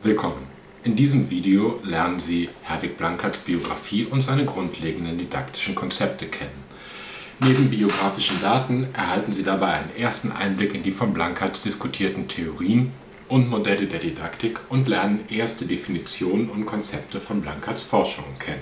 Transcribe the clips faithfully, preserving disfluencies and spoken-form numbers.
Willkommen! In diesem Video lernen Sie Herwig Blankerts Biografie und seine grundlegenden didaktischen Konzepte kennen. Neben biografischen Daten erhalten Sie dabei einen ersten Einblick in die von Blankert diskutierten Theorien und Modelle der Didaktik und lernen erste Definitionen und Konzepte von Blankerts Forschungen kennen.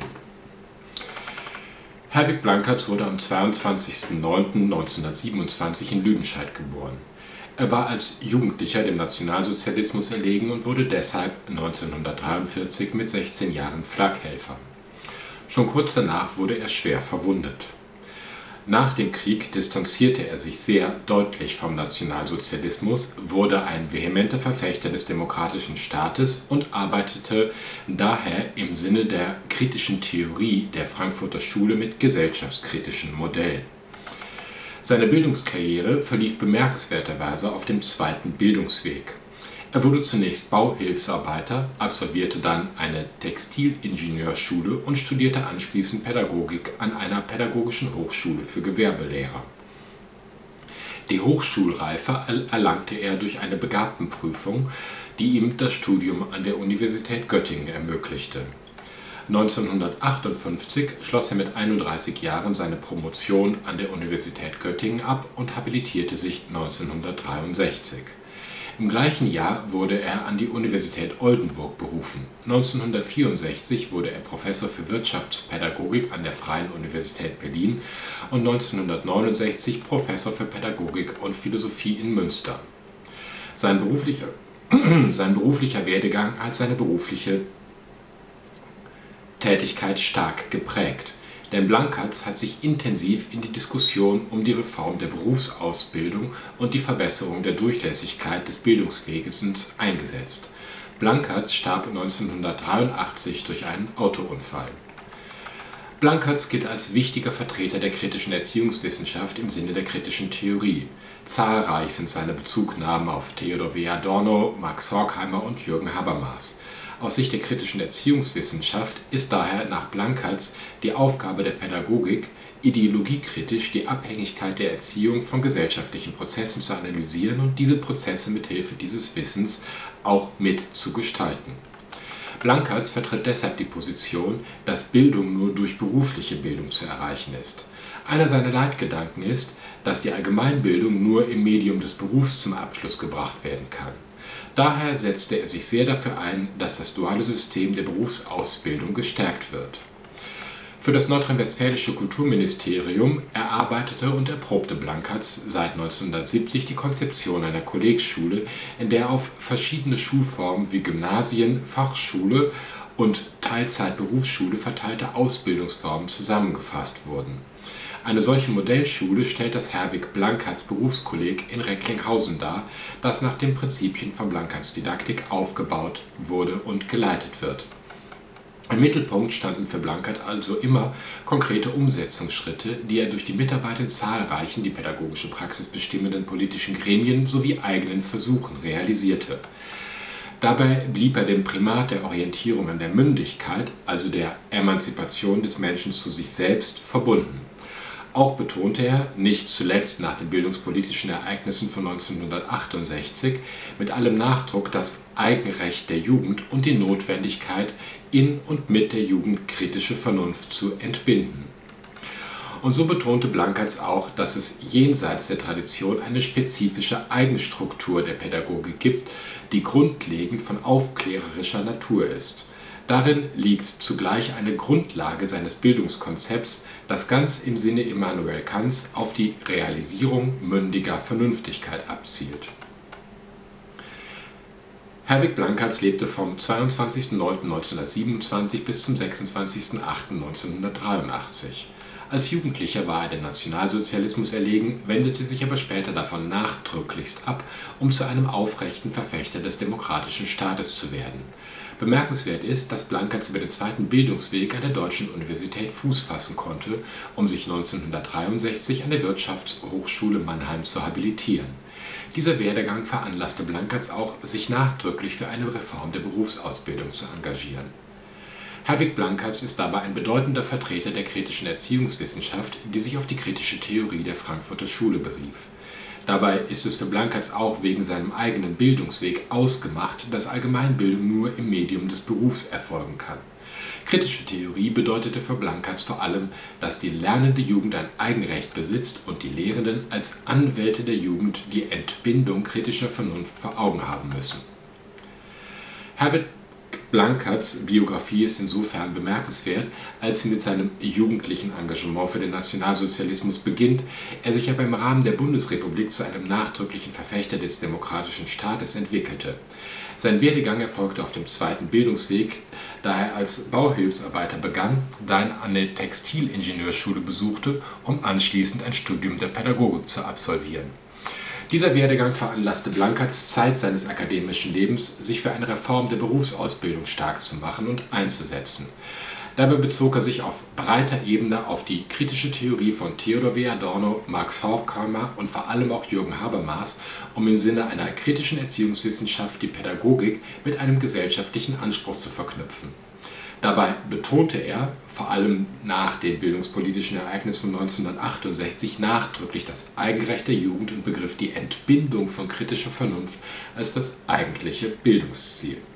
Herwig Blankert wurde am zweiundzwanzigsten neunten neunzehnhundertsiebenundzwanzig in Lüdenscheid geboren. Er war als Jugendlicher dem Nationalsozialismus erlegen und wurde deshalb neunzehnhundertdreiundvierzig mit sechzehn Jahren Flakhelfer. Schon kurz danach wurde er schwer verwundet. Nach dem Krieg distanzierte er sich sehr deutlich vom Nationalsozialismus, wurde ein vehementer Verfechter des demokratischen Staates und arbeitete daher im Sinne der kritischen Theorie der Frankfurter Schule mit gesellschaftskritischen Modellen. Seine Bildungskarriere verlief bemerkenswerterweise auf dem zweiten Bildungsweg. Er wurde zunächst Bauhilfsarbeiter, absolvierte dann eine Textilingenieurschule und studierte anschließend Pädagogik an einer pädagogischen Hochschule für Gewerbelehrer. Die Hochschulreife erlangte er durch eine Begabtenprüfung, die ihm das Studium an der Universität Göttingen ermöglichte. neunzehnhundertachtundfünfzig schloss er mit einunddreißig Jahren seine Promotion an der Universität Göttingen ab und habilitierte sich neunzehnhundertdreiundsechzig. Im gleichen Jahr wurde er an die Universität Oldenburg berufen. neunzehnhundertvierundsechzig wurde er Professor für Wirtschaftspädagogik an der Freien Universität Berlin und neunzehnhundertneunundsechzig Professor für Pädagogik und Philosophie in Münster. Sein beruflicher, sein beruflicher Werdegang hat seine berufliche Tätigkeit stark geprägt, denn Blankert hat sich intensiv in die Diskussion um die Reform der Berufsausbildung und die Verbesserung der Durchlässigkeit des Bildungsweges eingesetzt. Blankert starb neunzehnhundertdreiundachtzig durch einen Autounfall. Blankert gilt als wichtiger Vertreter der kritischen Erziehungswissenschaft im Sinne der kritischen Theorie. Zahlreich sind seine Bezugnahmen auf Theodor W. Adorno, Max Horkheimer und Jürgen Habermas. Aus Sicht der kritischen Erziehungswissenschaft ist daher nach Blankert die Aufgabe der Pädagogik, ideologiekritisch die Abhängigkeit der Erziehung von gesellschaftlichen Prozessen zu analysieren und diese Prozesse mithilfe dieses Wissens auch mitzugestalten. Blankert vertritt deshalb die Position, dass Bildung nur durch berufliche Bildung zu erreichen ist. Einer seiner Leitgedanken ist, dass die Allgemeinbildung nur im Medium des Berufs zum Abschluss gebracht werden kann. Daher setzte er sich sehr dafür ein, dass das duale System der Berufsausbildung gestärkt wird. Für das nordrhein-westfälische Kulturministerium erarbeitete und erprobte Blankert seit neunzehnhundertsiebzig die Konzeption einer Kollegschule, in der auf verschiedene Schulformen wie Gymnasien, Fachschule und Teilzeit-Berufsschule verteilte Ausbildungsformen zusammengefasst wurden. Eine solche Modellschule stellt das Herwig Blankerts Berufskolleg in Recklinghausen dar, das nach den Prinzipien von Blankerts Didaktik aufgebaut wurde und geleitet wird. Im Mittelpunkt standen für Blankert also immer konkrete Umsetzungsschritte, die er durch die Mitarbeit in zahlreichen die pädagogische Praxis bestimmenden politischen Gremien sowie eigenen Versuchen realisierte. Dabei blieb er dem Primat der Orientierung an der Mündigkeit, also der Emanzipation des Menschen zu sich selbst, verbunden. Auch betonte er, nicht zuletzt nach den bildungspolitischen Ereignissen von neunzehnhundertachtundsechzig, mit allem Nachdruck das Eigenrecht der Jugend und die Notwendigkeit, in und mit der Jugend kritische Vernunft zu entbinden. Und so betonte Blankert auch, dass es jenseits der Tradition eine spezifische Eigenstruktur der Pädagogik gibt, die grundlegend von aufklärerischer Natur ist. Darin liegt zugleich eine Grundlage seines Bildungskonzepts, das ganz im Sinne Immanuel Kants auf die Realisierung mündiger Vernünftigkeit abzielt. Herwig Blankert lebte vom zweiundzwanzigsten neunten neunzehnhundertsiebenundzwanzig bis zum sechsundzwanzigsten achten neunzehnhundertdreiundachtzig. Als Jugendlicher war er dem Nationalsozialismus erlegen, wendete sich aber später davon nachdrücklichst ab, um zu einem aufrechten Verfechter des demokratischen Staates zu werden. Bemerkenswert ist, dass Blankert über den zweiten Bildungsweg an der Deutschen Universität Fuß fassen konnte, um sich neunzehnhundertdreiundsechzig an der Wirtschaftshochschule Mannheim zu habilitieren. Dieser Werdegang veranlasste Blankert auch, sich nachdrücklich für eine Reform der Berufsausbildung zu engagieren. Herwig Blankert ist dabei ein bedeutender Vertreter der kritischen Erziehungswissenschaft, die sich auf die kritische Theorie der Frankfurter Schule berief. Dabei ist es für Blankertz auch wegen seinem eigenen Bildungsweg ausgemacht, dass Allgemeinbildung nur im Medium des Berufs erfolgen kann. Kritische Theorie bedeutete für Blankertz vor allem, dass die lernende Jugend ein Eigenrecht besitzt und die Lehrenden als Anwälte der Jugend die Entbindung kritischer Vernunft vor Augen haben müssen. Herbert Blankertz' Biografie ist insofern bemerkenswert, als sie mit seinem jugendlichen Engagement für den Nationalsozialismus beginnt, er sich aber im Rahmen der Bundesrepublik zu einem nachdrücklichen Verfechter des demokratischen Staates entwickelte. Sein Werdegang erfolgte auf dem zweiten Bildungsweg, da er als Bauhilfsarbeiter begann, dann eine Textilingenieurschule besuchte, um anschließend ein Studium der Pädagogik zu absolvieren. Dieser Werdegang veranlasste Blankertz Zeit seines akademischen Lebens, sich für eine Reform der Berufsausbildung stark zu machen und einzusetzen. Dabei bezog er sich auf breiter Ebene auf die kritische Theorie von Theodor W. Adorno, Max Horkheimer und vor allem auch Jürgen Habermas, um im Sinne einer kritischen Erziehungswissenschaft die Pädagogik mit einem gesellschaftlichen Anspruch zu verknüpfen. Dabei betonte er, vor allem nach den bildungspolitischen Ereignissen von neunzehnhundertachtundsechzig, nachdrücklich das Eigenrecht der Jugend und begriff die Entbindung von kritischer Vernunft als das eigentliche Bildungsziel.